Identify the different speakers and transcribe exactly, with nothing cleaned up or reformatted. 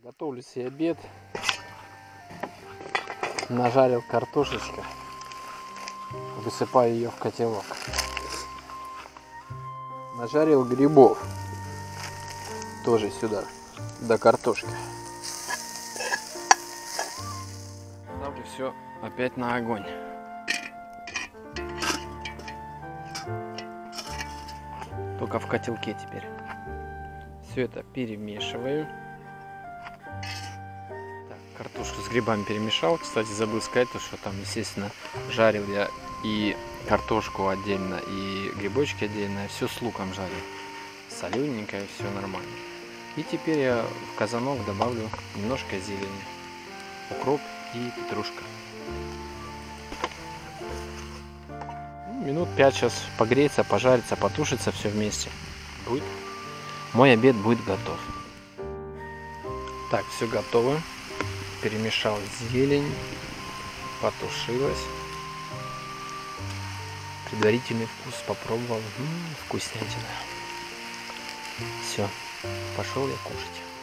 Speaker 1: Готовлю себе обед. Нажарил картошечка. Высыпаю ее в котелок. Нажарил грибов. Тоже сюда, до картошки. Ставлю все опять на огонь. Только в котелке теперь. Все это перемешиваю. Так, картошку с грибами перемешал. Кстати, забыл сказать, то, что там, естественно, жарил я и картошку отдельно, и грибочки отдельно. Все с луком жарил. Солененькое, все нормально. И теперь я в казанок добавлю немножко зелени. Укроп и петрушка. Минут пять сейчас погреется, пожарится, потушится все вместе. Будет. Мой обед будет готов. Так, все готово. Перемешал зелень. Потушилась. Предварительный вкус попробовал. М-м, вкуснятина. Все, пошел я кушать.